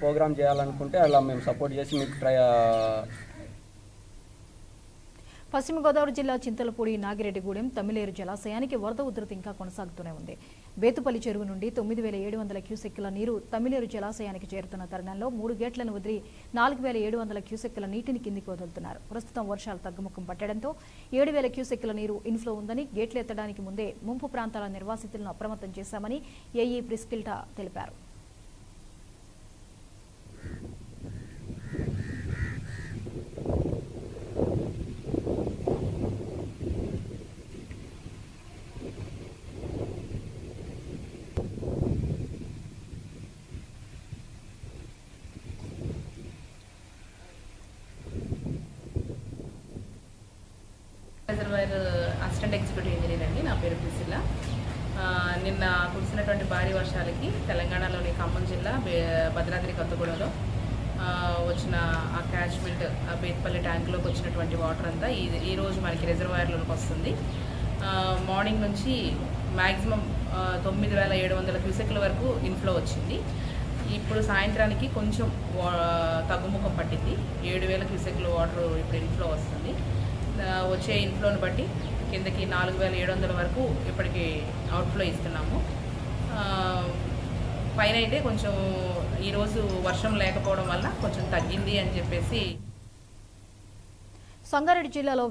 Programme చేయాలనుకుంటే అలా మేము సపోర్ట్ చేసి మీకు పశ్చిమ గోదావరి జిల్లా చింతలపూడి నాగిరెడ్డిగూడెం తమిళేరు జలాశయానికి వరద ఉధృతి ఇంకా కొనసాగుతూనే ఉంది. బేతుపల్లి చెరువు నుండి 9700 క్యూసెక్కుల నీరు తమిళేరు జలాశయానికి చేరుతున్న తరుణంలో 3 గేట్లను వదిలి 4700 క్యూసెక్కుల నీటిని కిందికి వదులుతున్నారు. ప్రస్తుతం వర్షాలు తగ్గుముఖం పట్టడంతో 7000 క్యూసెక్కుల నీరు ఇన్ఫ్లో ఉందని గేట్లు ఎత్తడానికి ముందే ముంపు ప్రాంతాల నిర్వాసితులను అప్రమత్తం చేశామని ఏఈ ప్రిస్కిల్టా తెలిపారు. రిజర్వాయర్ అసిస్టెంట్ ఎగ్జిక్యూటివ్ ఇంజనీర్ అండి. నా పేరు ప్రిసిల్లా. నిన్న కురిసినటువంటి భారీ వర్షాలకి తెలంగాణలోని ఖమ్మం జిల్లా భద్రాద్రి కొత్తగూడలో వచ్చిన ఆ క్యాచ్మెంట్ బేత్పల్లి ట్యాంకులోకి వచ్చినటువంటి వాటర్ అంతా ఈరోజు మనకి రిజర్వాయర్లోకి వస్తుంది. మార్నింగ్ నుంచి మ్యాక్సిమం 9700 క్యూసెక్ల వరకు ఇన్ఫ్లో వచ్చింది. ఇప్పుడు సాయంత్రానికి కొంచెం తగ్గుముఖం పట్టింది. 7000 క్యూసెక్ల వాటర్ ఇప్పుడు ఇన్ఫ్లో వస్తుంది. వచ్చే ఇన్ఫ్లోని బట్టి కిందకి 4700 వరకు ఇప్పటికి అవుట్ఫ్లో ఇస్తున్నాము. పైన అయితే కొంచెం ఈరోజు వర్షం లేకపోవడం వల్ల కొంచెం తగ్గింది అని చెప్పేసి. సంగారెడ్డి జిల్లాలో